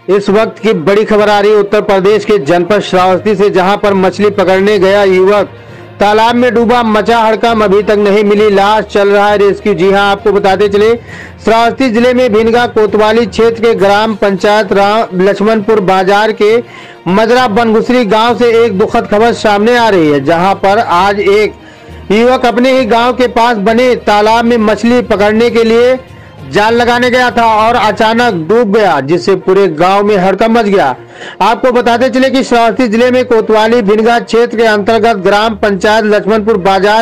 इस वक्त की बड़ी खबर आ रही है उत्तर प्रदेश के जनपद श्रावस्ती से, जहां पर मछली पकड़ने गया युवक तालाब में डूबा, मचा हड़कंप। अभी तक नहीं मिली लाश, चल रहा है रेस्क्यू। जी हां, आपको बताते चले श्रावस्ती जिले में भिनगा कोतवाली क्षेत्र के ग्राम पंचायत लक्ष्मणपुर बाजार के मजरा बनघुसरी गांव से एक दुखद खबर सामने आ रही है, जहां पर आज एक युवक अपने ही गांव के पास बने तालाब में मछली पकड़ने के लिए जाल लगाने गया था और अचानक डूब गया, जिससे पूरे गांव में हड़कंप मच गया। आपको बताते चले कि श्रावस्ती जिले में कोतवाली भिनगा क्षेत्र के अंतर्गत ग्राम पंचायत लक्ष्मणपुर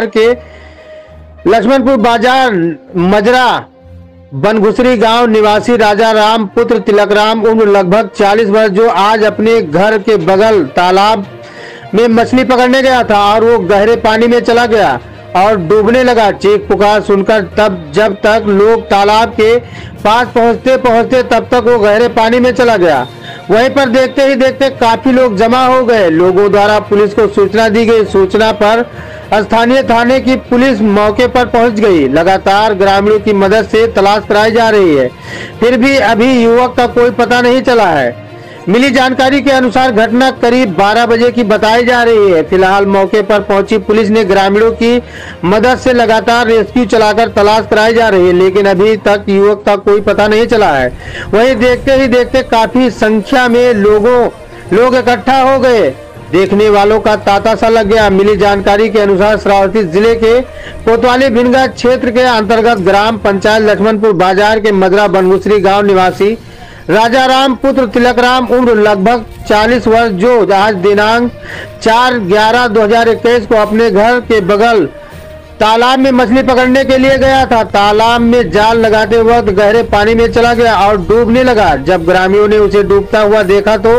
बाजार मजरा बनघुसरी गांव निवासी राजा राम पुत्र तिलक राम उम्र लगभग 40 वर्ष, जो आज अपने घर के बगल तालाब में मछली पकड़ने गया था और वो गहरे पानी में चला गया और डूबने लगा। चीख पुकार सुनकर जब तक लोग तालाब के पास पहुंचते तब तक वो गहरे पानी में चला गया। वहीं पर देखते ही देखते काफी लोग जमा हो गए। लोगों द्वारा पुलिस को सूचना दी गई। सूचना पर स्थानीय थाने की पुलिस मौके पर पहुंच गई। लगातार ग्रामीणों की मदद से तलाश कराई जा रही है, फिर भी अभी युवक का कोई पता नहीं चला है। मिली जानकारी के अनुसार घटना करीब 12 बजे की बताई जा रही है। फिलहाल मौके पर पहुंची पुलिस ने ग्रामीणों की मदद से लगातार रेस्क्यू चलाकर तलाश कराई जा रही है, लेकिन अभी तक युवक का कोई पता नहीं चला है। वहीं देखते ही देखते काफी संख्या में लोग इकट्ठा हो गए। देखने वालों का तांता सा लग गया। मिली जानकारी के अनुसार श्रावस्ती जिले के कोतवाली भिनगा क्षेत्र के अंतर्गत ग्राम पंचायत लक्ष्मणपुर बाजार के मजरा बनघुसरी गाँव निवासी राजा राम पुत्र तिलक राम उम्र लगभग 40 वर्ष, जो आज दिनांक 4/11/2021 को अपने घर के बगल तालाब में मछली पकड़ने के लिए गया था। तालाब में जाल लगाते वक्त गहरे पानी में चला गया और डूबने लगा। जब ग्रामीणों ने उसे डूबता हुआ देखा तो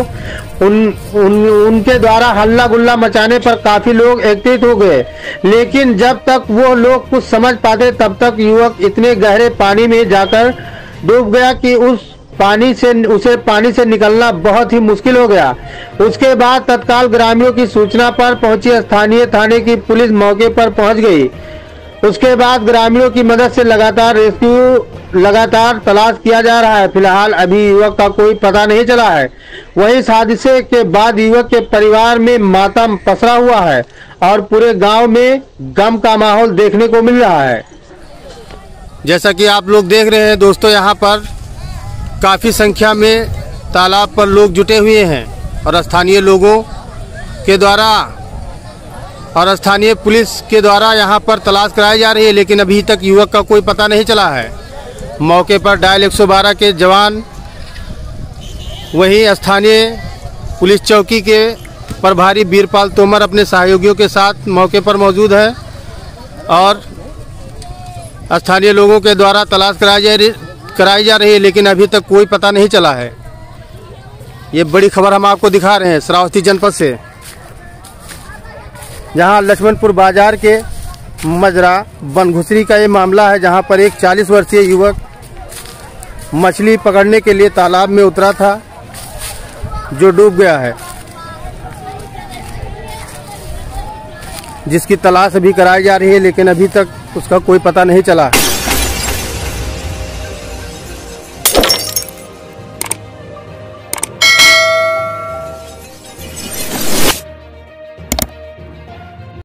उनके द्वारा हल्ला गुल्ला मचाने पर काफी लोग एकत्रित हो गए, लेकिन जब तक वो लोग कुछ समझ पाते तब तक युवक इतने गहरे पानी में जाकर डूब गया कि उसे पानी से निकलना बहुत ही मुश्किल हो गया। उसके बाद तत्काल ग्रामीणों की सूचना पर पहुंची स्थानीय थाने की पुलिस मौके पर पहुंच गई। उसके बाद ग्रामीणों की मदद से लगातार तलाश किया जा रहा है। फिलहाल अभी युवक का कोई पता नहीं चला है। वहीं इस हादसे के बाद युवक के परिवार में मातम पसरा हुआ है और पूरे गाँव में गम का माहौल देखने को मिल रहा है। जैसा कि आप लोग देख रहे हैं दोस्तों, यहाँ पर काफ़ी संख्या में तालाब पर लोग जुटे हुए हैं और स्थानीय लोगों के द्वारा और स्थानीय पुलिस के द्वारा यहाँ पर तलाश कराई जा रही है, लेकिन अभी तक युवक का कोई पता नहीं चला है। मौके पर डायल 112 के जवान, वहीं स्थानीय पुलिस चौकी के प्रभारी वीरपाल तोमर अपने सहयोगियों के साथ मौके पर मौजूद है और स्थानीय लोगों के द्वारा तलाश कराई जा रही है, लेकिन अभी तक कोई पता नहीं चला है। ये बड़ी खबर हम आपको दिखा रहे हैं श्रावस्ती जनपद से, जहां लक्ष्मणपुर बाजार के मजरा बनघुसरी का ये मामला है, जहां पर एक 40 वर्षीय युवक मछली पकड़ने के लिए तालाब में उतरा था, जो डूब गया है, जिसकी तलाश अभी कराई जा रही है, लेकिन अभी तक उसका कोई पता नहीं चला है।